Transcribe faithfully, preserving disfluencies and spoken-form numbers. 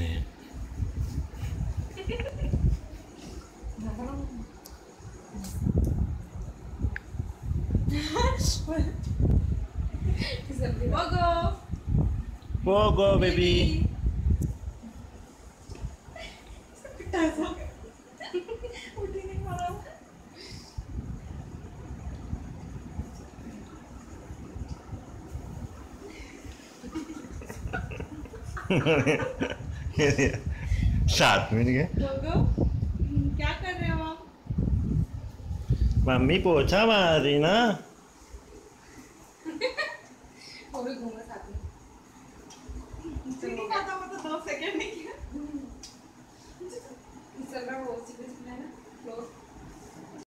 हैं। वो गो बेबी। सात मिनट गए। क्या कर रहे हो आप? मम्मी पोछा मार रही ना। वो भी घूमा साथ में। चलो खाता हुआ तो दो सेकंड नहीं किया। चल रहा वो